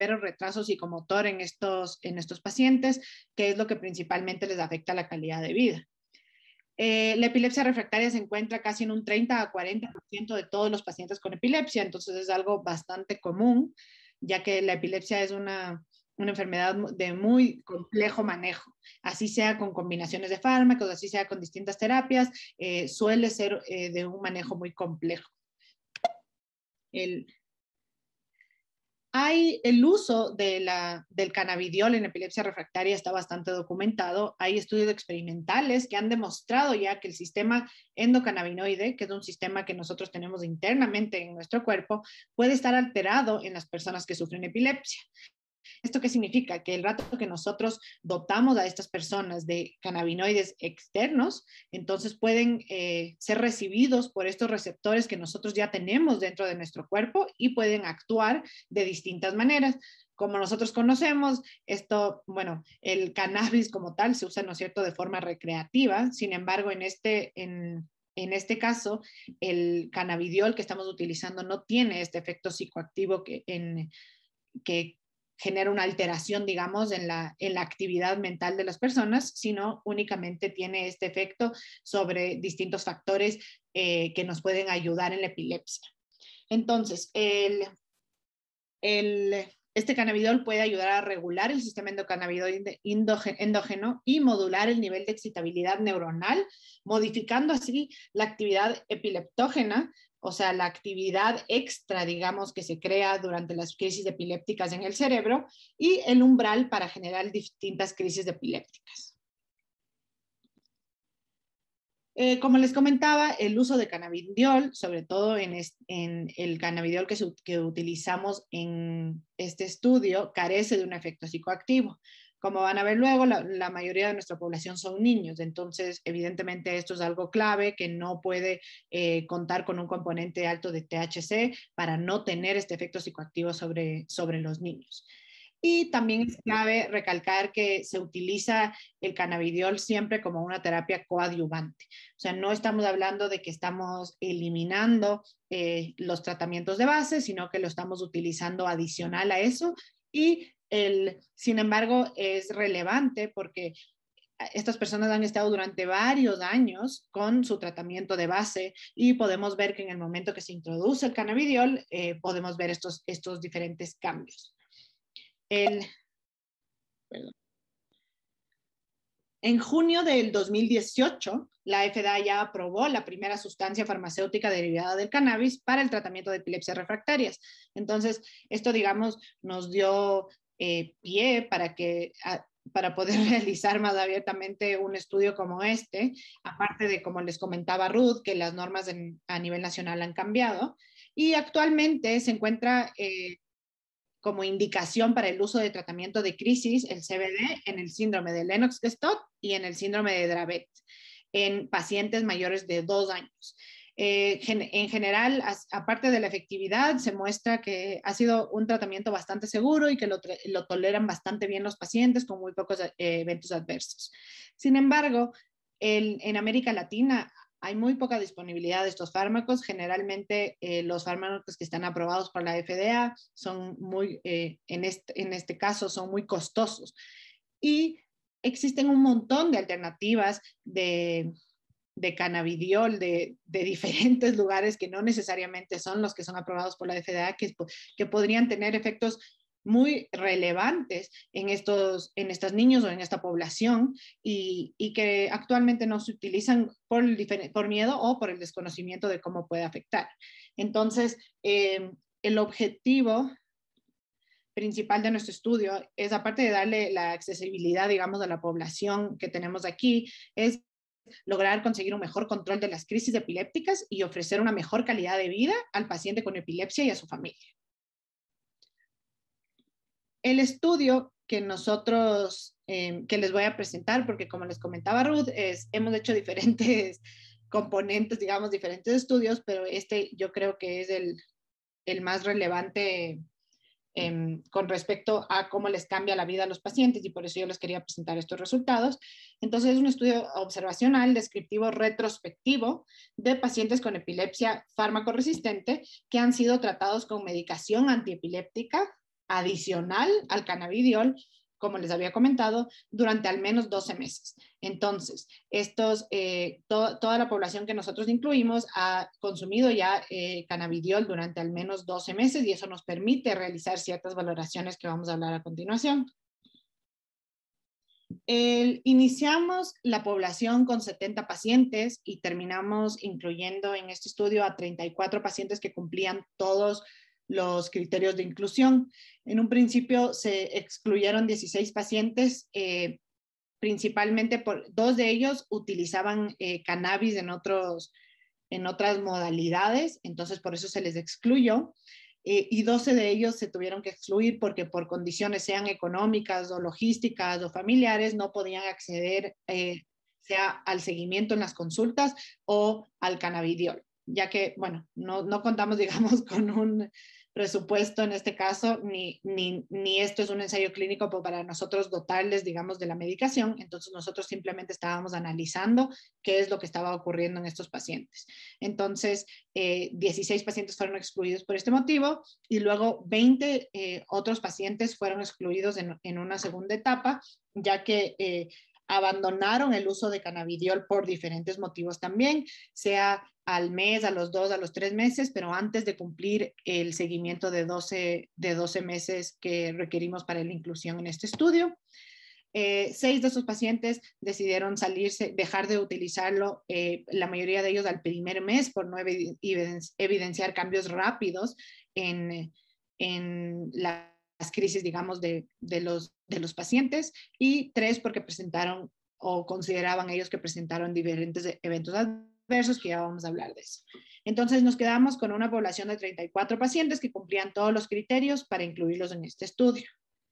severo retraso psicomotor en estos pacientes, que es lo que principalmente les afecta la calidad de vida. La epilepsia refractaria se encuentra casi en un 30 a 40% de todos los pacientes con epilepsia, entonces es algo bastante común, ya que la epilepsia es una enfermedad de muy complejo manejo, así sea con combinaciones de fármacos, así sea con distintas terapias, suele ser de un manejo muy complejo. El, Hay el uso del cannabidiol en epilepsia refractaria está bastante documentado. Hay estudios experimentales que han demostrado ya que el sistema endocannabinoide, que es un sistema que nosotros tenemos internamente en nuestro cuerpo, puede estar alterado en las personas que sufren epilepsia. ¿Esto qué significa? Que el rato que nosotros dotamos a estas personas de cannabinoides externos, entonces pueden ser recibidos por estos receptores que nosotros ya tenemos dentro de nuestro cuerpo y pueden actuar de distintas maneras. Como nosotros conocemos, bueno, el cannabis como tal se usa, ¿no es cierto?, de forma recreativa. Sin embargo, en este caso, el cannabidiol que estamos utilizando no tiene este efecto psicoactivo que genera una alteración, digamos, en la actividad mental de las personas, sino únicamente tiene este efecto sobre distintos factores que nos pueden ayudar en la epilepsia. Entonces, este cannabidiol puede ayudar a regular el sistema endocannabinoide endógeno y modular el nivel de excitabilidad neuronal, modificando así la actividad epileptógena, o sea, la actividad extra, digamos, que se crea durante las crisis epilépticas en el cerebro y el umbral para generar distintas crisis epilépticas. Como les comentaba, el uso de cannabidiol, sobre todo en el cannabidiol que utilizamos en este estudio, carece de un efecto psicoactivo. Como van a ver luego, la mayoría de nuestra población son niños, entonces evidentemente esto es algo clave que no puede contar con un componente alto de THC para no tener este efecto psicoactivo sobre los niños. Y también es clave recalcar que se utiliza el cannabidiol siempre como una terapia coadyuvante. O sea, no estamos hablando de que estamos eliminando los tratamientos de base, sino que lo estamos utilizando adicional a eso. Y sin embargo, es relevante porque estas personas han estado durante varios años con su tratamiento de base y podemos ver que en el momento que se introduce el cannabidiol, podemos ver estos diferentes cambios. En junio del 2018, la FDA ya aprobó la primera sustancia farmacéutica derivada del cannabis para el tratamiento de epilepsias refractarias. Entonces, esto, digamos, nos dio pie para poder realizar más abiertamente un estudio como este, aparte de, como les comentaba Ruth, que las normas a nivel nacional han cambiado. Y actualmente se encuentra como indicación para el uso de tratamiento de crisis, el CBD, en el síndrome de Lennox-Gastaut y en el síndrome de Dravet, en pacientes mayores de 2 años. En general, aparte de la efectividad, se muestra que ha sido un tratamiento bastante seguro y que lo toleran bastante bien los pacientes con muy pocos eventos adversos. Sin embargo, en América Latina hay muy poca disponibilidad de estos fármacos. Generalmente los fármacos que están aprobados por la FDA son en este caso, son muy costosos. Y existen un montón de alternativas de cannabidiol de diferentes lugares que no necesariamente son los que son aprobados por la FDA, que podrían tener efectos muy relevantes en estos niños o en esta población y que actualmente no se utilizan por miedo o por el desconocimiento de cómo puede afectar. Entonces, el objetivo principal de nuestro estudio es, aparte de darle la accesibilidad, digamos, a la población que tenemos aquí, es lograr conseguir un mejor control de las crisis epilépticas y ofrecer una mejor calidad de vida al paciente con epilepsia y a su familia. El estudio que nosotros, que les voy a presentar, porque como les comentaba Ruth, hemos hecho diferentes componentes, digamos, diferentes estudios, pero yo creo que es el más relevante con respecto a cómo les cambia la vida a los pacientes y por eso yo les quería presentar estos resultados. Entonces es un estudio observacional, descriptivo, retrospectivo de pacientes con epilepsia fármaco resistente que han sido tratados con medicación antiepiléptica adicional al cannabidiol, como les había comentado, durante al menos 12 meses. Entonces, toda la población que nosotros incluimos ha consumido ya cannabidiol durante al menos 12 meses y eso nos permite realizar ciertas valoraciones que vamos a hablar a continuación. Iniciamos la población con 70 pacientes y terminamos incluyendo en este estudio a 34 pacientes que cumplían todos los criterios de inclusión. En un principio se excluyeron 16 pacientes, principalmente dos de ellos utilizaban cannabis en otras modalidades, entonces por eso se les excluyó. Y 12 de ellos se tuvieron que excluir porque por condiciones sean económicas o logísticas o familiares no podían acceder sea al seguimiento en las consultas o al cannabidiol, ya que, bueno, no contamos, digamos, con un presupuesto en este caso, ni esto es un ensayo clínico para nosotros dotarles, digamos, de la medicación. Entonces nosotros simplemente estábamos analizando qué es lo que estaba ocurriendo en estos pacientes. Entonces, 16 pacientes fueron excluidos por este motivo y luego 20 otros pacientes fueron excluidos en una segunda etapa, ya que abandonaron el uso de cannabidiol por diferentes motivos también, sea al mes, a los 2, a los 3 meses, pero antes de cumplir el seguimiento de 12 meses que requerimos para la inclusión en este estudio. 6 de esos pacientes decidieron salirse, dejar de utilizarlo, la mayoría de ellos al primer mes por no evidenciar cambios rápidos en las crisis, digamos, de los pacientes, y 3 porque presentaron o consideraban ellos que presentaron diferentes eventos adversos, que ya vamos a hablar de eso. Entonces nos quedamos con una población de 34 pacientes que cumplían todos los criterios para incluirlos en este estudio.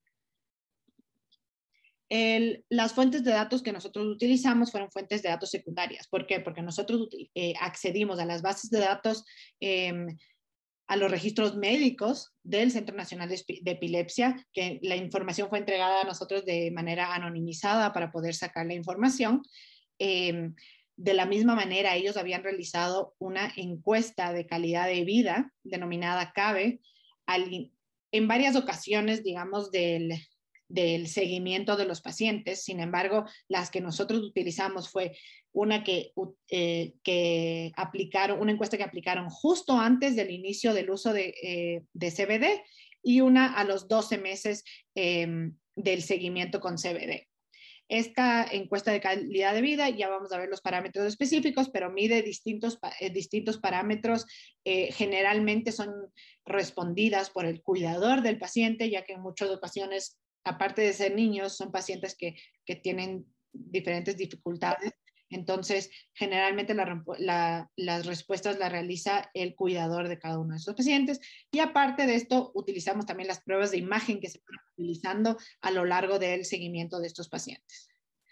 Las fuentes de datos que nosotros utilizamos fueron fuentes de datos secundarias. ¿Por qué? Porque nosotros accedimos a las bases de datos, a los registros médicos del Centro Nacional de Epilepsia, que la información fue entregada a nosotros de manera anonimizada para poder sacar la información. De la misma manera, ellos habían realizado una encuesta de calidad de vida denominada CABE en varias ocasiones, digamos, del seguimiento de los pacientes. Sin embargo, las que nosotros utilizamos fue una que aplicaron, una encuesta que aplicaron justo antes del inicio del uso de CBD y una a los 12 meses del seguimiento con CBD. Esta encuesta de calidad de vida, ya vamos a ver los parámetros específicos, pero mide distintos parámetros, generalmente son respondidas por el cuidador del paciente, ya que en muchas ocasiones, aparte de ser niños, son pacientes que tienen diferentes dificultades. Entonces, generalmente las respuestas las realiza el cuidador de cada uno de esos pacientes. Y aparte de esto, utilizamos también las pruebas de imagen que se están utilizando a lo largo del seguimiento de estos pacientes.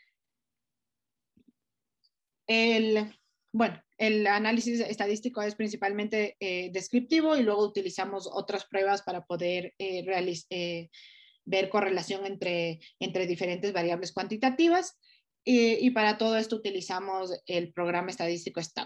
El análisis estadístico es principalmente descriptivo y luego utilizamos otras pruebas para poder ver correlación entre diferentes variables cuantitativas. Y para todo esto utilizamos el programa estadístico STAT.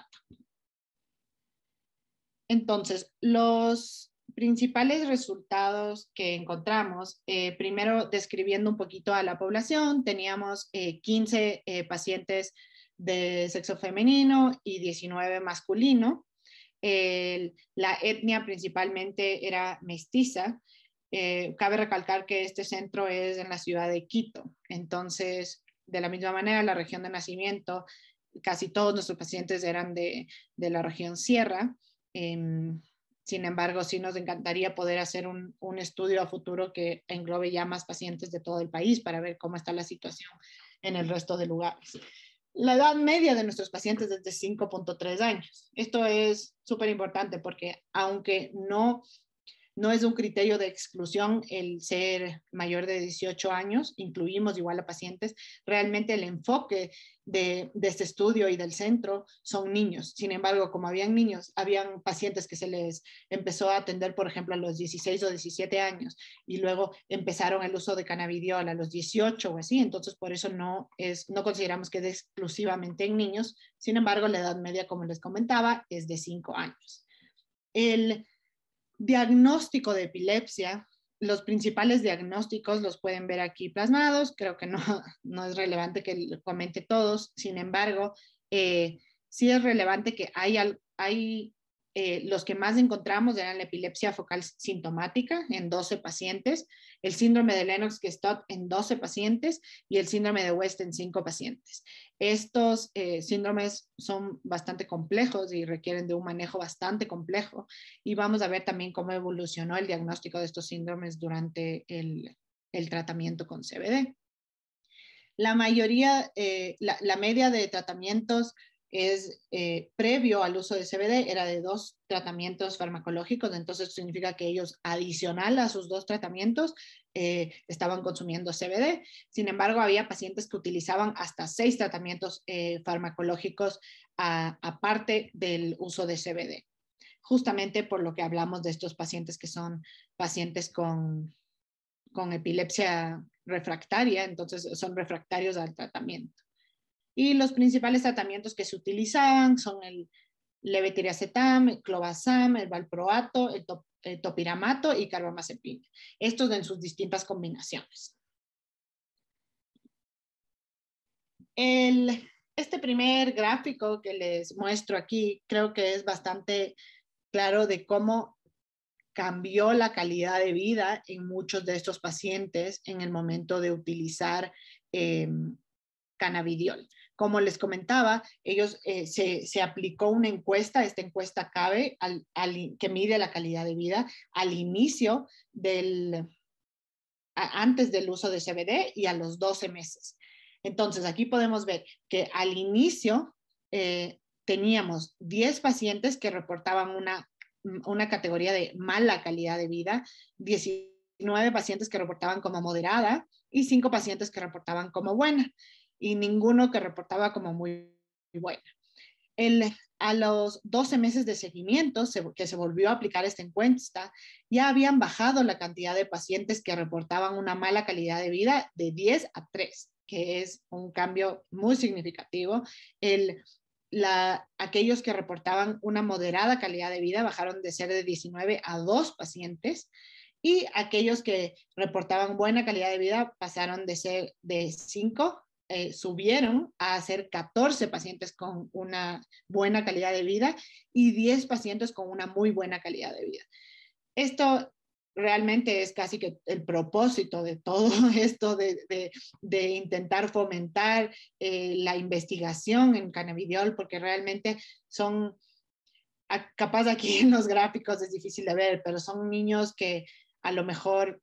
Entonces, los principales resultados que encontramos, primero describiendo un poquito a la población, teníamos 15 pacientes de sexo femenino y 19 masculino. La etnia principalmente era mestiza. Cabe recalcar que este centro es en la ciudad de Quito. Entonces, de la misma manera, la región de nacimiento, casi todos nuestros pacientes eran de la región sierra. Sin embargo, sí nos encantaría poder hacer un estudio a futuro que englobe ya más pacientes de todo el país para ver cómo está la situación en el resto de lugares. La edad media de nuestros pacientes es de 5.3 años. Esto es súper importante porque aunque no es un criterio de exclusión el ser mayor de 18 años, incluimos igual a pacientes. Realmente el enfoque de este estudio y del centro son niños. Sin embargo, como habían niños, habían pacientes que se les empezó a atender, por ejemplo, a los 16 o 17 años y luego empezaron el uso de cannabidiol a los 18 o así. Entonces, por eso no consideramos que es exclusivamente en niños. Sin embargo, la edad media, como les comentaba, es de 5 años. El diagnóstico de epilepsia los principales diagnósticos los pueden ver aquí plasmados. Creo que no es relevante que lo comente todos. Sin embargo, sí es relevante que hay los que más encontramos eran la epilepsia focal sintomática en 12 pacientes, el síndrome de Lennox-Gastaut en 12 pacientes y el síndrome de West en 5 pacientes. Estos síndromes son bastante complejos y requieren de un manejo bastante complejo, y vamos a ver también cómo evolucionó el diagnóstico de estos síndromes durante el tratamiento con CBD. La mayoría, la media de tratamientos es previo al uso de CBD, era de 2 tratamientos farmacológicos. Entonces significa que ellos, adicional a sus 2 tratamientos, estaban consumiendo CBD. Sin embargo, había pacientes que utilizaban hasta 6 tratamientos farmacológicos aparte del uso de CBD, justamente por lo que hablamos de estos pacientes que son pacientes con epilepsia refractaria, entonces son refractarios al tratamiento. Y los principales tratamientos que se utilizaban son el levetiracetam, el clobazam, el valproato, el topiramato y carbamazepina. Estos en sus distintas combinaciones. Este primer gráfico que les muestro aquí creo que es bastante claro de cómo cambió la calidad de vida en muchos de estos pacientes en el momento de utilizar cannabidiol. Como les comentaba, ellos se aplicó una encuesta, esta encuesta CABE, que mide la calidad de vida al inicio antes del uso de CBD y a los 12 meses. Entonces, aquí podemos ver que al inicio teníamos 10 pacientes que reportaban una categoría de mala calidad de vida, 19 pacientes que reportaban como moderada y 5 pacientes que reportaban como buena, y ninguno que reportaba como muy buena. A los 12 meses de seguimiento, que se volvió a aplicar esta encuesta, ya habían bajado la cantidad de pacientes que reportaban una mala calidad de vida de 10 a 3, que es un cambio muy significativo. Aquellos que reportaban una moderada calidad de vida bajaron de ser de 19 a 2 pacientes, y aquellos que reportaban buena calidad de vida pasaron de ser de 5, subieron a ser 14 pacientes con una buena calidad de vida y 10 pacientes con una muy buena calidad de vida. Esto realmente es casi que el propósito de todo esto de intentar fomentar la investigación en cannabidiol, porque realmente son, capaz aquí en los gráficos es difícil de ver, pero son niños que a lo mejor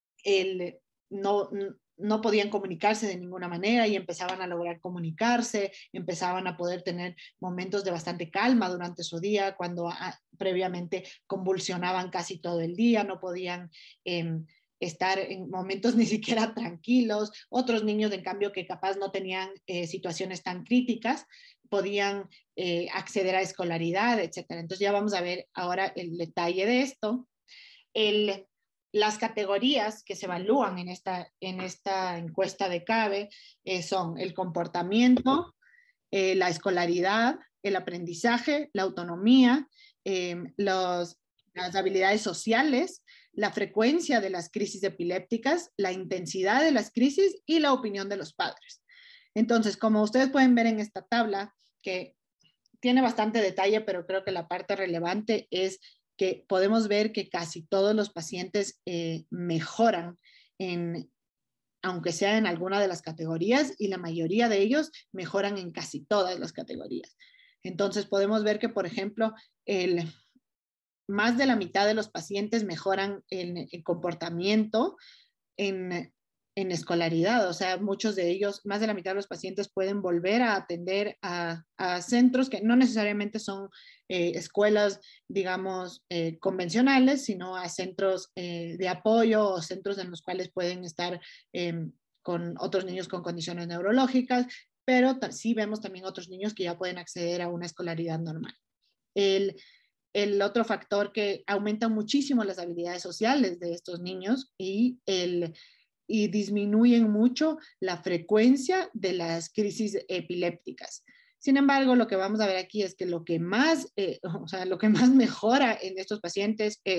no podían comunicarse de ninguna manera y empezaban a lograr comunicarse, empezaban a poder tener momentos de bastante calma durante su día, cuando previamente convulsionaban casi todo el día, no podían estar en momentos ni siquiera tranquilos. Otros niños, en cambio, que capaz no tenían situaciones tan críticas, podían acceder a escolaridad, etcétera. Entonces ya vamos a ver ahora el detalle de esto. Las categorías que se evalúan en esta encuesta de CABE son el comportamiento, la escolaridad, el aprendizaje, la autonomía, las habilidades sociales, la frecuencia de las crisis epilépticas, la intensidad de las crisis y la opinión de los padres. Entonces, como ustedes pueden ver en esta tabla, que tiene bastante detalle, pero creo que la parte relevante es que podemos ver que casi todos los pacientes mejoran, aunque sea en alguna de las categorías, y la mayoría de ellos mejoran en casi todas las categorías. Entonces podemos ver que, por ejemplo, más de la mitad de los pacientes mejoran en comportamiento, en escolaridad. O sea, muchos de ellos, más de la mitad de los pacientes pueden volver a atender a centros que no necesariamente son escuelas, digamos, convencionales, sino a centros de apoyo o centros en los cuales pueden estar con otros niños con condiciones neurológicas, pero sí vemos también otros niños que ya pueden acceder a una escolaridad normal. El otro factor que aumenta muchísimo las habilidades sociales de estos niños y disminuyen mucho la frecuencia de las crisis epilépticas. Sin embargo, lo que vamos a ver aquí es que lo que más mejora en estos pacientes es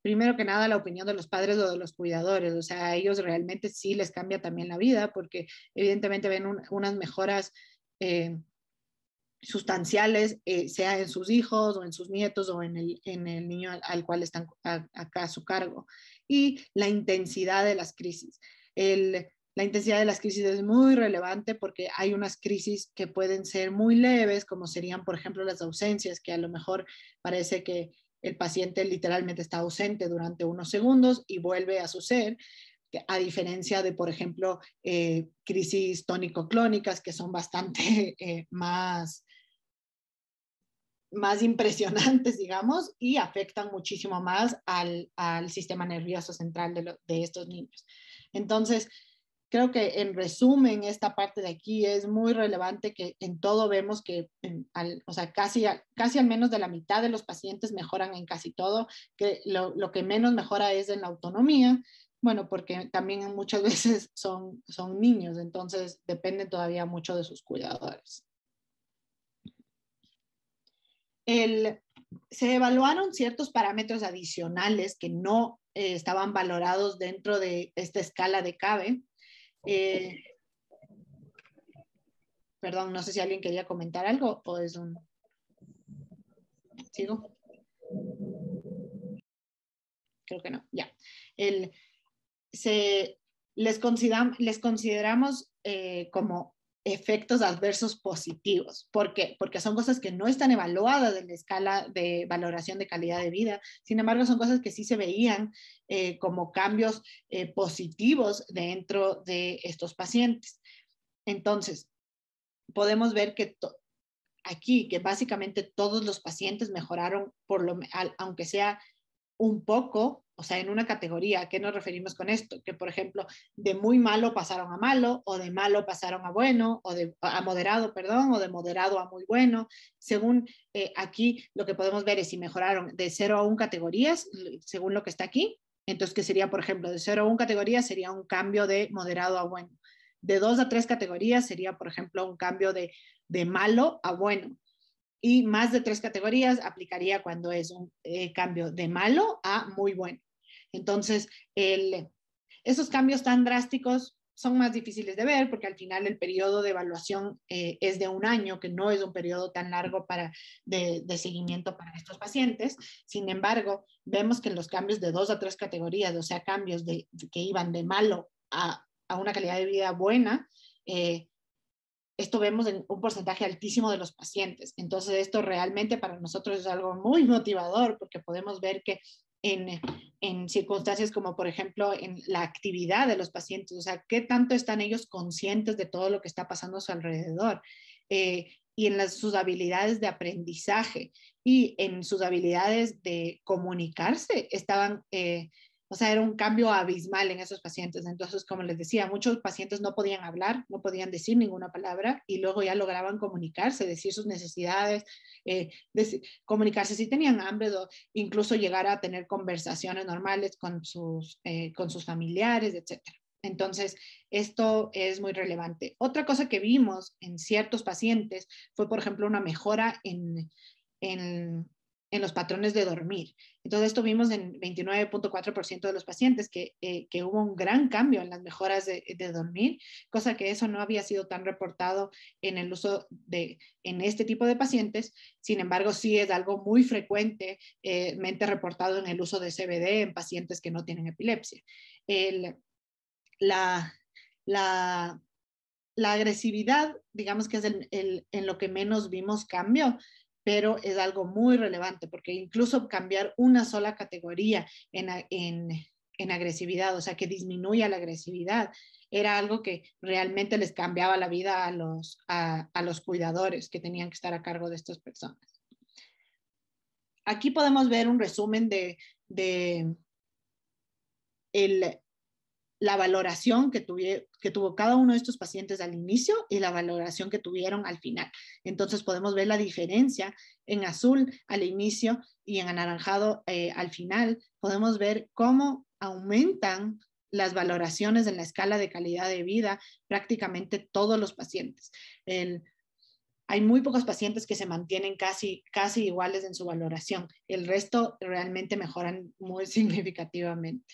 primero que nada, la opinión de los padres o de los cuidadores. O sea, a ellos realmente sí les cambia también la vida porque evidentemente ven unas mejoras sustanciales, sea en sus hijos o en sus nietos o en el niño al cual están acá a su cargo. Y la intensidad de las crisis. La intensidad de las crisis es muy relevante porque hay unas crisis que pueden ser muy leves, como serían, por ejemplo, las ausencias, que a lo mejor parece que el paciente literalmente está ausente durante unos segundos y vuelve a suceder, a diferencia de, por ejemplo, crisis tónico-clónicas, que son bastante más impresionantes, digamos, y afectan muchísimo más al sistema nervioso central de estos niños. Entonces, creo que en resumen, esta parte de aquí es muy relevante que en todo vemos que, o sea, casi al menos de la mitad de los pacientes mejoran en casi todo, que lo que menos mejora es en la autonomía, bueno, porque también muchas veces son niños, entonces dependen todavía mucho de sus cuidadores. Se evaluaron ciertos parámetros adicionales que no estaban valorados dentro de esta escala de CABE. Perdón, no sé si alguien quería comentar algo o es un... ¿Sigo? Creo que no, ya. Les consideramos como efectos adversos positivos. ¿Por qué? Porque son cosas que no están evaluadas en la escala de valoración de calidad de vida. Sin embargo, son cosas que sí se veían como cambios positivos dentro de estos pacientes. Entonces, podemos ver que aquí, que básicamente todos los pacientes mejoraron, aunque sea un poco, o sea, en una categoría. ¿A qué nos referimos con esto? Que, por ejemplo, de muy malo pasaron a malo, o de malo pasaron a bueno, a moderado, perdón, o de moderado a muy bueno. Según aquí, lo que podemos ver es si mejoraron de 0 a 1 categorías, según lo que está aquí. Entonces, ¿qué sería, por ejemplo, de 0 a 1 categorías? Sería un cambio de moderado a bueno. De 2 a 3 categorías sería, por ejemplo, un cambio de malo a bueno. Y más de 3 categorías aplicaría cuando es un cambio de malo a muy bueno. Entonces, esos cambios tan drásticos son más difíciles de ver porque al final el periodo de evaluación es de 1 año, que no es un periodo tan largo de seguimiento para estos pacientes. Sin embargo, vemos que en los cambios de 2 a 3 categorías, o sea, cambios que iban de malo a una calidad de vida buena, esto vemos en un porcentaje altísimo de los pacientes. Entonces, esto realmente para nosotros es algo muy motivador porque podemos ver que en circunstancias como, por ejemplo, en la actividad de los pacientes, o sea, qué tanto están ellos conscientes de todo lo que está pasando a su alrededor, y en sus habilidades de aprendizaje y en sus habilidades de comunicarse, o sea, era un cambio abismal en esos pacientes. Entonces, como les decía, muchos pacientes no podían hablar, no podían decir ninguna palabra y luego ya lograban comunicarse, decir sus necesidades, comunicarse si tenían hambre o incluso llegar a tener conversaciones normales con sus familiares, etcétera. Entonces, esto es muy relevante. Otra cosa que vimos en ciertos pacientes fue, por ejemplo, una mejora en los patrones de dormir. Entonces, esto vimos en 29.4% de los pacientes que hubo un gran cambio en las mejoras de dormir, cosa que eso no había sido tan reportado en el uso en este tipo de pacientes. Sin embargo, sí es algo muy frecuentemente reportado en el uso de CBD en pacientes que no tienen epilepsia. La, la, la agresividad, digamos que es en lo que menos vimos cambio, pero es algo muy relevante porque incluso cambiar una sola categoría en agresividad, o sea, que disminuya la agresividad, era algo que realmente les cambiaba la vida a los cuidadores que tenían que estar a cargo de estas personas. Aquí podemos ver un resumen de la valoración que tuvo cada uno de estos pacientes al inicio y la valoración que tuvieron al final. Entonces podemos ver la diferencia en azul al inicio y en anaranjado al final. Podemos ver cómo aumentan las valoraciones en la escala de calidad de vida prácticamente todos los pacientes. hay muy pocos pacientes que se mantienen casi iguales en su valoración. El resto realmente mejoran muy significativamente.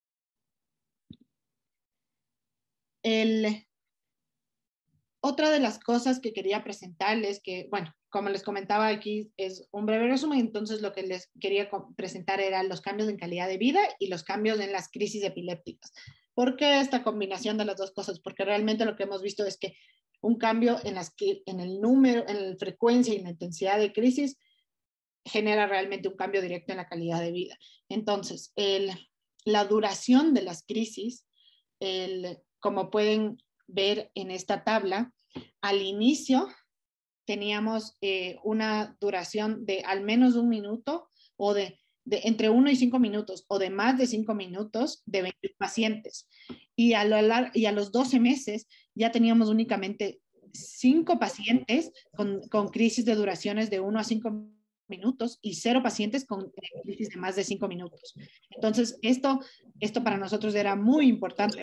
Otra de las cosas que quería presentarles, que, bueno, como les comentaba aquí, es un breve resumen, entonces lo que les quería presentar eran los cambios en calidad de vida y los cambios en las crisis epilépticas. ¿Por qué esta combinación de las dos cosas? Porque realmente lo que hemos visto es que un cambio en el número, en la frecuencia y en la intensidad de crisis genera realmente un cambio directo en la calidad de vida. Entonces, la duración de las crisis, como pueden ver en esta tabla, al inicio teníamos una duración de al menos 1 minuto o de entre 1 y 5 minutos o de más de 5 minutos de 20 pacientes. Y a los 12 meses ya teníamos únicamente 5 pacientes con crisis de duraciones de 1 a 5 minutos y 0 pacientes con crisis de más de 5 minutos. Entonces, esto para nosotros era muy importante.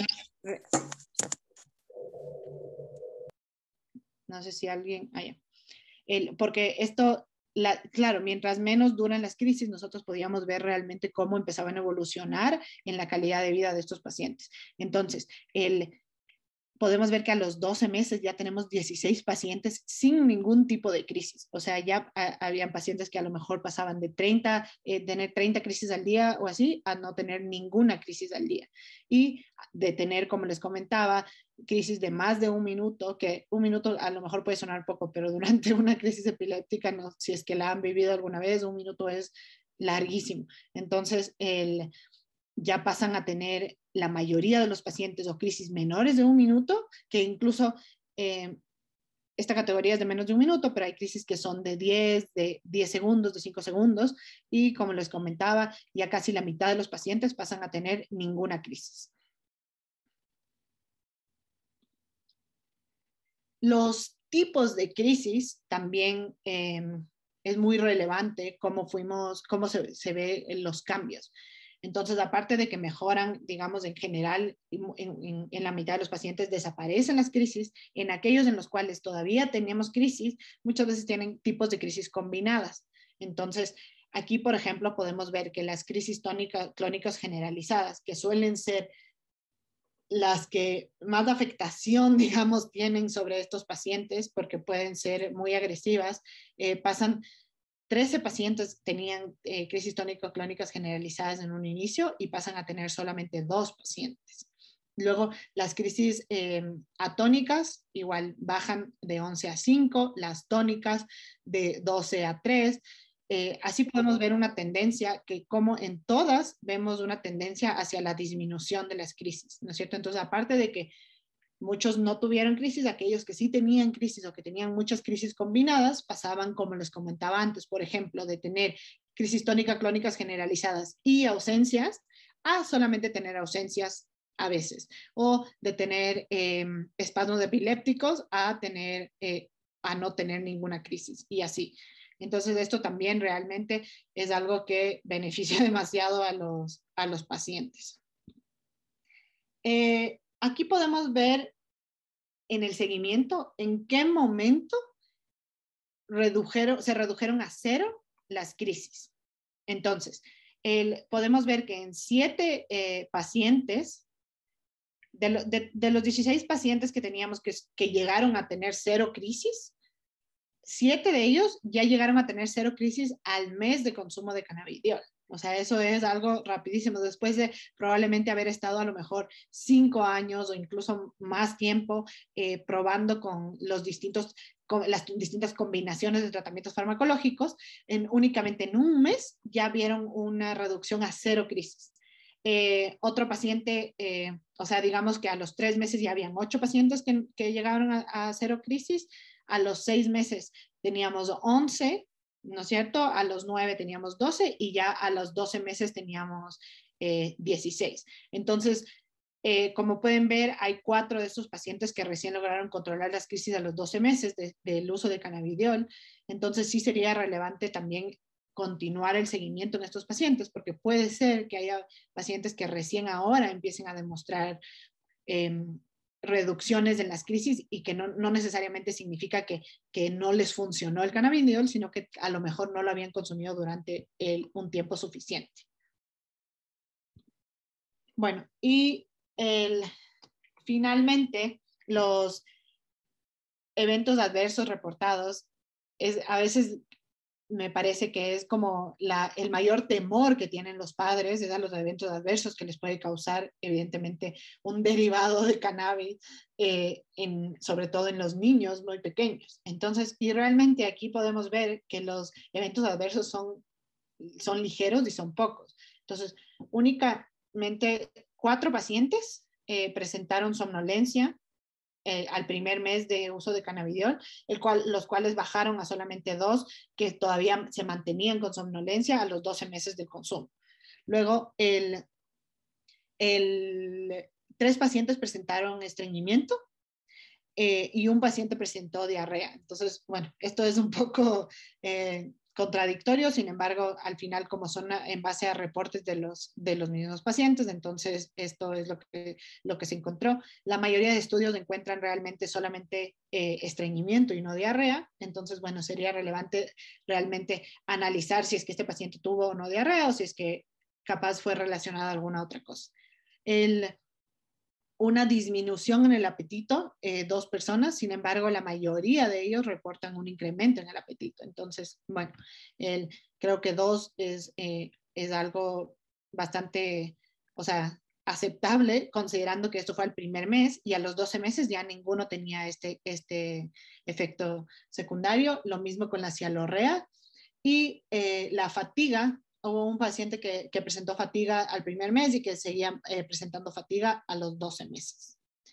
No sé si alguien... porque esto, claro, mientras menos duran las crisis, nosotros podíamos ver realmente cómo empezaban a evolucionar en la calidad de vida de estos pacientes. Entonces, podemos ver que a los 12 meses ya tenemos 16 pacientes sin ningún tipo de crisis. O sea, ya habían pacientes que a lo mejor pasaban de tener 30 crisis al día o así, a no tener ninguna crisis al día. Y de tener, como les comentaba, crisis de más de 1 minuto, que 1 minuto a lo mejor puede sonar poco, pero durante una crisis epiléptica, no, si es que la han vivido alguna vez, 1 minuto es larguísimo. Entonces, ya pasan a tener la mayoría de los pacientes o crisis menores de 1 minuto, que incluso esta categoría es de menos de 1 minuto, pero hay crisis que son de 10 segundos, de 5 segundos, y como les comentaba, ya casi la mitad de los pacientes pasan a tener ninguna crisis. Los tipos de crisis también es muy relevante cómo se ve en los cambios. Entonces, aparte de que mejoran, digamos, en general, en la mitad de los pacientes desaparecen las crisis, en aquellos en los cuales todavía teníamos crisis, muchas veces tienen tipos de crisis combinadas. Entonces, aquí, por ejemplo, podemos ver que las crisis clónicas generalizadas, que suelen ser las que más afectación, digamos, tienen sobre estos pacientes, porque pueden ser muy agresivas, pasan 13 pacientes tenían crisis tónico-clónicas generalizadas en un inicio y pasan a tener solamente 2 pacientes. Luego, las crisis atónicas igual bajan de 11 a 5, las tónicas de 12 a 3. Así podemos ver una tendencia que como en todas vemos una tendencia hacia la disminución de las crisis, ¿no es cierto? Entonces, aparte de que muchos no tuvieron crisis, aquellos que sí tenían crisis o que tenían muchas crisis combinadas pasaban, como les comentaba antes, por ejemplo, de tener crisis tónica-clónicas generalizadas y ausencias a solamente tener ausencias a veces, o de tener espasmos epilépticos a no tener ninguna crisis y así. Entonces, esto también realmente es algo que beneficia demasiado a los pacientes. Aquí podemos ver en el seguimiento en qué momento se redujeron a 0 las crisis. Entonces, podemos ver que en 7 pacientes, de los 16 pacientes que teníamos que llegaron a tener 0 crisis, 7 de ellos ya llegaron a tener 0 crisis al mes de consumo de cannabidiol. O sea, eso es algo rapidísimo. Después de probablemente haber estado a lo mejor 5 años o incluso más tiempo probando con las distintas combinaciones de tratamientos farmacológicos, únicamente en un mes ya vieron una reducción a 0 crisis. Otro paciente, o sea, digamos que a los 3 meses ya habían 8 pacientes que llegaron a 0 crisis. A los 6 meses teníamos 11, ¿no es cierto? A los 9 teníamos 12 y ya a los 12 meses teníamos 16. Entonces, como pueden ver, hay 4 de estos pacientes que recién lograron controlar las crisis a los 12 meses del uso de cannabidiol. Entonces, sí sería relevante también continuar el seguimiento en estos pacientes, porque puede ser que haya pacientes que recién ahora empiecen a demostrar reducciones en las crisis y que no necesariamente significa que no les funcionó el cannabidiol, sino que a lo mejor no lo habían consumido durante un tiempo suficiente. Bueno, y finalmente los eventos adversos reportados a veces me parece que es como el mayor temor que tienen los padres, es a los eventos adversos que les puede causar, evidentemente, un derivado de cannabis, sobre todo en los niños muy pequeños. Entonces, y realmente aquí podemos ver que los eventos adversos son ligeros y son pocos. Entonces, únicamente 4 pacientes presentaron somnolencia al primer mes de uso de cannabidiol, los cuales bajaron a solamente 2 que todavía se mantenían con somnolencia a los 12 meses del consumo. Luego, 3 pacientes presentaron estreñimiento y un paciente presentó diarrea. Entonces, bueno, esto es un poco contradictorio, sin embargo, al final, como son en base a reportes de los mismos pacientes, entonces esto es lo que se encontró. La mayoría de estudios encuentran realmente solamente estreñimiento y no diarrea, entonces, bueno, sería relevante realmente analizar si es que este paciente tuvo o no diarrea o si es que capaz fue relacionada a alguna otra cosa. Una disminución en el apetito, 2 personas, sin embargo, la mayoría de ellos reportan un incremento en el apetito. Entonces, bueno, creo que 2 es algo bastante, o sea, aceptable, considerando que esto fue el primer mes y a los 12 meses ya ninguno tenía este efecto secundario. Lo mismo con la cialorrea y la fatiga. Hubo un paciente que presentó fatiga al primer mes y que seguía presentando fatiga a los 12 meses.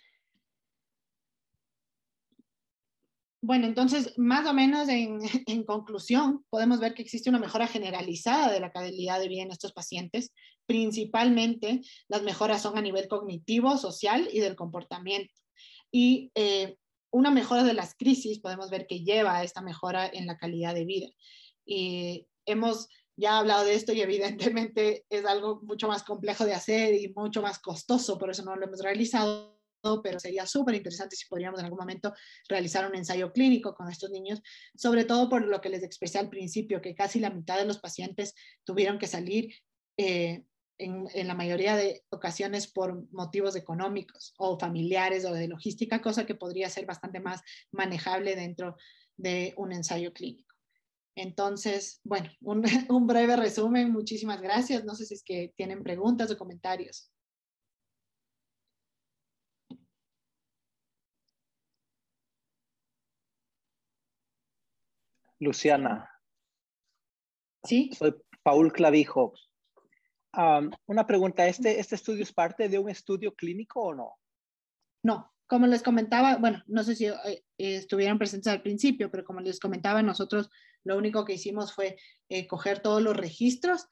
Bueno, entonces, más o menos en conclusión, podemos ver que existe una mejora generalizada de la calidad de vida en estos pacientes. Principalmente, las mejoras son a nivel cognitivo, social y del comportamiento. Y una mejora de las crisis, podemos ver que lleva a esta mejora en la calidad de vida. Y hemos ya hablado de esto y evidentemente es algo mucho más complejo de hacer y mucho más costoso, por eso no lo hemos realizado, pero sería súper interesante si podríamos en algún momento realizar un ensayo clínico con estos niños, sobre todo por lo que les expresé al principio, que casi la mitad de los pacientes tuvieron que salir en la mayoría de ocasiones por motivos económicos o familiares o de logística, cosa que podría ser bastante más manejable dentro de un ensayo clínico. Entonces, bueno, un breve resumen. Muchísimas gracias. No sé si es que tienen preguntas o comentarios. Luciana, ¿Sí? soy Paul Clavijo. Una pregunta, ¿este estudio es parte de un estudio clínico o no? No, como les comentaba, bueno, no sé si estuvieron presentes al principio, pero como les comentaba, nosotros lo único que hicimos fue coger todos los registros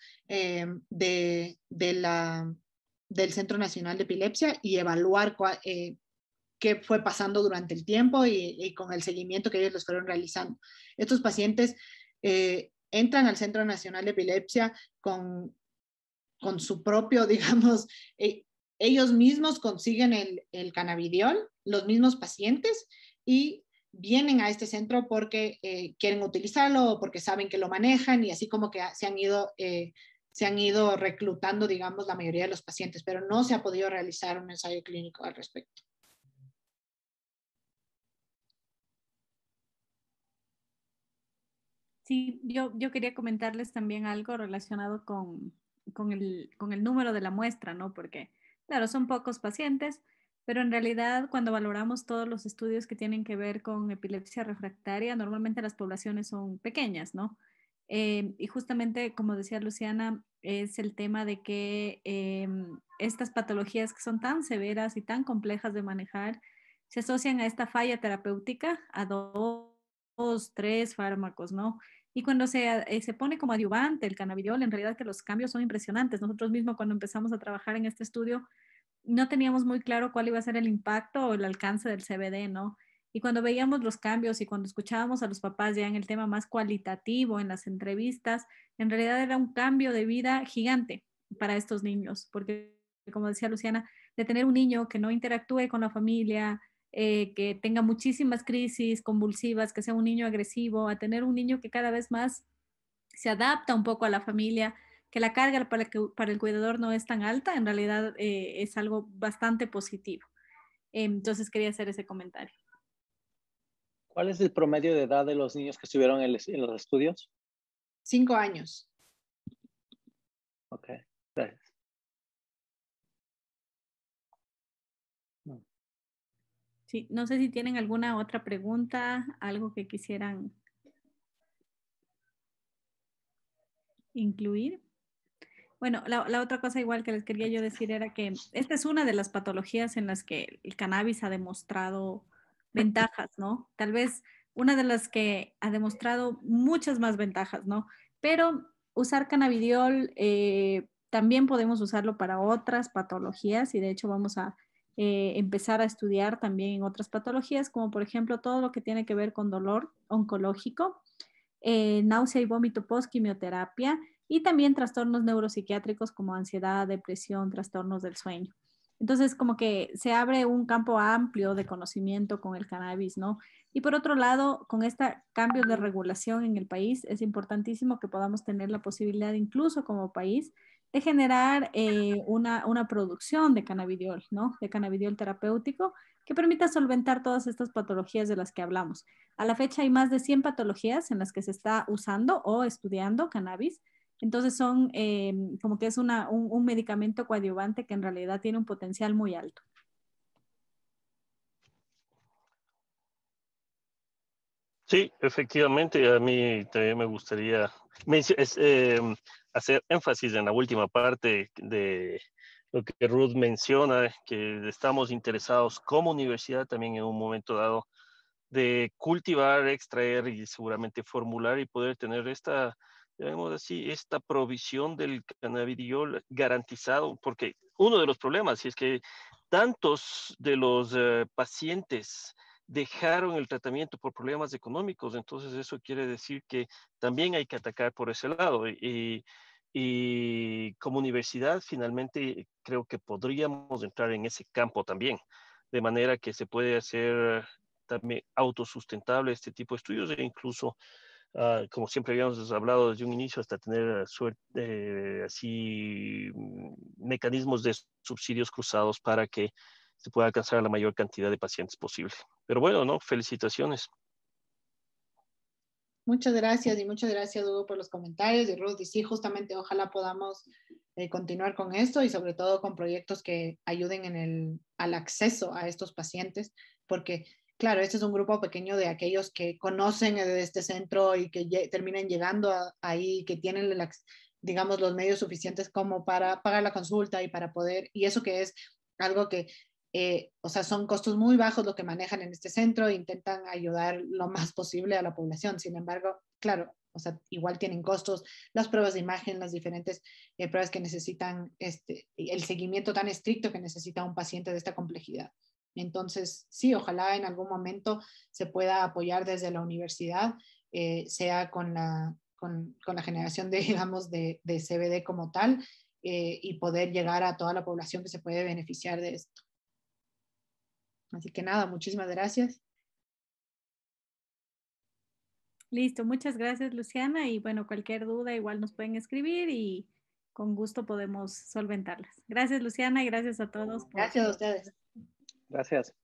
del Centro Nacional de Epilepsia y evaluar qué fue pasando durante el tiempo y con el seguimiento que ellos les fueron realizando. Estos pacientes entran al Centro Nacional de Epilepsia con su propio, digamos, ellos mismos consiguen el cannabidiol, los mismos pacientes, y vienen a este centro porque quieren utilizarlo o porque saben que lo manejan y así como que se han ido reclutando, digamos, la mayoría de los pacientes, pero no se ha podido realizar un ensayo clínico al respecto. Sí, yo quería comentarles también algo relacionado con el número de la muestra, ¿no? Porque, claro, son pocos pacientes, pero en realidad cuando valoramos todos los estudios que tienen que ver con epilepsia refractaria, normalmente las poblaciones son pequeñas, ¿no? Y justamente, como decía Luciana, es el tema de que estas patologías que son tan severas y tan complejas de manejar se asocian a esta falla terapéutica, a dos, tres fármacos, ¿no? Y cuando se pone como adyuvante el cannabidiol, en realidad que los cambios son impresionantes. Nosotros mismos cuando empezamos a trabajar en este estudio no teníamos muy claro cuál iba a ser el impacto o el alcance del CBD, ¿no? Y cuando veíamos los cambios y cuando escuchábamos a los papás ya en el tema más cualitativo, en las entrevistas, en realidad era un cambio de vida gigante para estos niños, porque como decía Luciana, de tener un niño que no interactúe con la familia, que tenga muchísimas crisis convulsivas, que sea un niño agresivo, a tener un niño que cada vez más se adapta un poco a la familia, que la carga para el cuidador no es tan alta, en realidad es algo bastante positivo. Entonces quería hacer ese comentario. ¿Cuál es el promedio de edad de los niños que estuvieron en los estudios? 5 años. Ok, gracias. Sí, no sé si tienen alguna otra pregunta, algo que quisieran incluir. Bueno, la otra cosa igual que les quería yo decir era que esta es una de las patologías en las que el cannabis ha demostrado ventajas, ¿no? Tal vez una de las que ha demostrado muchas más ventajas, ¿no? Pero usar cannabidiol también podemos usarlo para otras patologías y de hecho vamos a empezar a estudiar también en otras patologías, como por ejemplo todo lo que tiene que ver con dolor oncológico, náusea y vómito post quimioterapia y también trastornos neuropsiquiátricos como ansiedad, depresión, trastornos del sueño. Entonces, como que se abre un campo amplio de conocimiento con el cannabis, ¿no? Y por otro lado, con este cambio de regulación en el país, es importantísimo que podamos tener la posibilidad, incluso como país, de generar una producción de cannabidiol, ¿no? De cannabidiol terapéutico que permita solventar todas estas patologías de las que hablamos. A la fecha hay más de 100 patologías en las que se está usando o estudiando cannabis. Entonces son como que es un medicamento coadyuvante que en realidad tiene un potencial muy alto. Sí, efectivamente, a mí también me gustaría hacer énfasis en la última parte de lo que Ruth menciona, que estamos interesados como universidad también en un momento dado de cultivar, extraer y seguramente formular y poder tener esta, digamos así, esta provisión del cannabidiol garantizado, porque uno de los problemas es que tantos de los pacientes dejaron el tratamiento por problemas económicos, entonces eso quiere decir que también hay que atacar por ese lado. Y como universidad, finalmente, creo que podríamos entrar en ese campo también, de manera que se puede hacer también autosustentable este tipo de estudios e incluso, como siempre habíamos hablado desde un inicio, hasta tener así mecanismos de subsidios cruzados para que se pueda alcanzar a la mayor cantidad de pacientes posible. Pero bueno, ¿no? Felicitaciones. Muchas gracias y muchas gracias, Hugo, por los comentarios. Y Ruth, y sí, justamente ojalá podamos continuar con esto y sobre todo con proyectos que ayuden al acceso a estos pacientes, porque claro, este es un grupo pequeño de aquellos que conocen de este centro y que terminan llegando ahí, que tienen, digamos, los medios suficientes como para pagar la consulta y para poder, y eso que es algo que o sea, son costos muy bajos lo que manejan en este centro, intentan ayudar lo más posible a la población. Sin embargo, claro, o sea, igual tienen costos, las pruebas de imagen, las diferentes pruebas que necesitan, el seguimiento tan estricto que necesita un paciente de esta complejidad. Entonces, sí, ojalá en algún momento se pueda apoyar desde la universidad, sea con la generación de, digamos, de CBD como tal, y poder llegar a toda la población que se puede beneficiar de esto. Así que nada, muchísimas gracias. Listo, muchas gracias, Luciana. Y bueno, cualquier duda igual nos pueden escribir y con gusto podemos solventarlas. Gracias, Luciana, y gracias a todos. Gracias a ustedes. Gracias.